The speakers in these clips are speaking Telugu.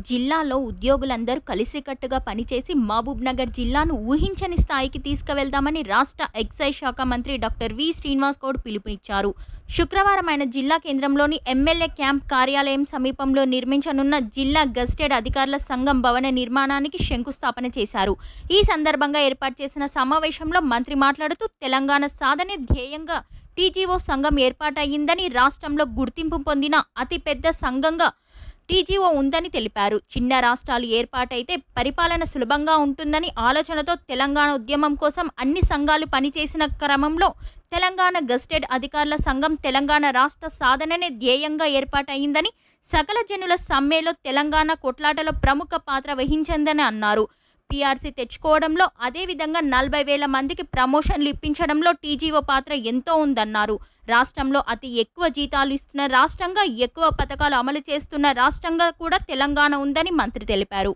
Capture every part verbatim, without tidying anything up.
జిల్లాలో ఉద్యోగులందరూ కలిసికట్టుగా పనిచేసి మహబూబ్నగర్ జిల్లాను ఊహించని స్థాయికి తీసుకువెళ్దామని రాష్ట్ర ఎక్సైజ్ శాఖ మంత్రి డాక్టర్ వి శ్రీనివాస్ గౌడ్ పిలుపునిచ్చారు. శుక్రవారం ఆయన జిల్లా కేంద్రంలోని ఎమ్మెల్యే క్యాంప్ కార్యాలయం సమీపంలో నిర్మించనున్న జిల్లా గెజిటెడ్ అధికారుల సంఘం భవన నిర్మాణానికి శంకుస్థాపన చేశారు. ఈ సందర్భంగా ఏర్పాటు చేసిన సమావేశంలో మంత్రి మాట్లాడుతూ తెలంగాణ సాధనే ధ్యేయంగా టీజీఓ సంఘం ఏర్పాటయ్యిందని, రాష్ట్రంలో గుర్తింపు పొందిన అతిపెద్ద సంఘంగా టీజీఓ ఉందని తెలిపారు. చిన్న రాష్ట్రాలు ఏర్పాటైతే పరిపాలన సులభంగా ఉంటుందని ఆలోచనతో తెలంగాణ ఉద్యమం కోసం అన్ని సంఘాలు పనిచేసిన క్రమంలో తెలంగాణ గెజిటెడ్ అధికారుల సంఘం తెలంగాణ రాష్ట్ర సాధననే ధ్యేయంగా ఏర్పాటైందని, సకల జనుల సమ్మెలో తెలంగాణ కొట్లాటలో ప్రముఖ పాత్ర వహించిందని అన్నారు. పీఆర్సీ తెచ్చుకోవడంలో, అదేవిధంగా నలభై వేల మందికి ప్రమోషన్లు ఇప్పించడంలో టీజీఓ పాత్ర ఎంతో ఉందన్నారు. రాష్ట్రంలో అతి ఎక్కువ జీతాలు ఇస్తున్న రాష్ట్రంగా, ఎక్కువ పథకాలు అమలు చేస్తున్న రాష్ట్రంగా కూడా తెలంగాణ ఉందని మంత్రి తెలిపారు.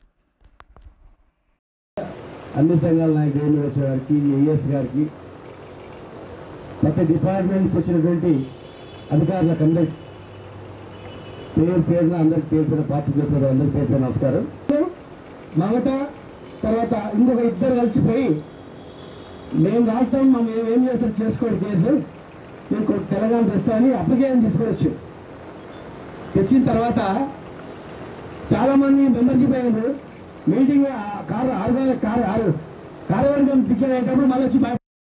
అన్ని సంఘాల నాయకులు గారికి, ఏఎస్ గారికి, ప్రతి డిపార్ట్మెంట్కి వచ్చినటువంటి అధికారులకు అందరికి పేరు పేరున అందరికి పేరు పేరు పార్టీ చేసిన అందరికి పేరు పేరు నమస్కారం. మమత తర్వాత ఇంకొక ఇద్దరు కలిసిపోయి మేము రాస్తాం, మేము ఏం చేస్తాం చేసుకోండి కేసు, మేము తెలంగాణ తెస్తామని అప్లికేషన్ తీసుకోవచ్చు. తెచ్చిన తర్వాత చాలామంది మెంబర్షిప్ అయ్యారు. మీటింగ్ కార్య కార్యవర్గం పిక్చర్ అయ్యేటప్పుడు మళ్ళీ వచ్చి